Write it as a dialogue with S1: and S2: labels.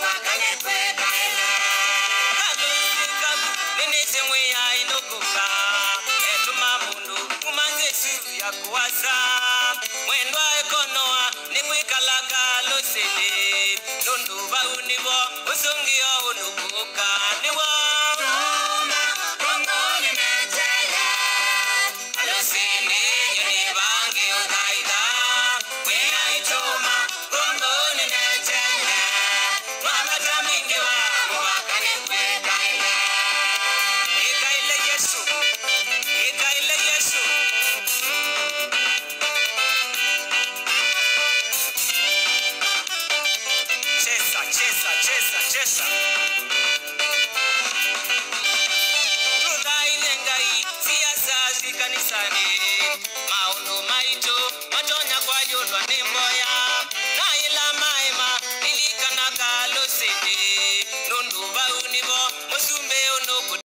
S1: Kuwasa mwendo ekonoa nikwikalaga losede nundu baunibo usungio unukuka niwo kongoni metele alosini nyoni bangi udaida wea ituma kongoni metele mwabata mingi wa mwakani kwekaile ikaile Yesu Chesa.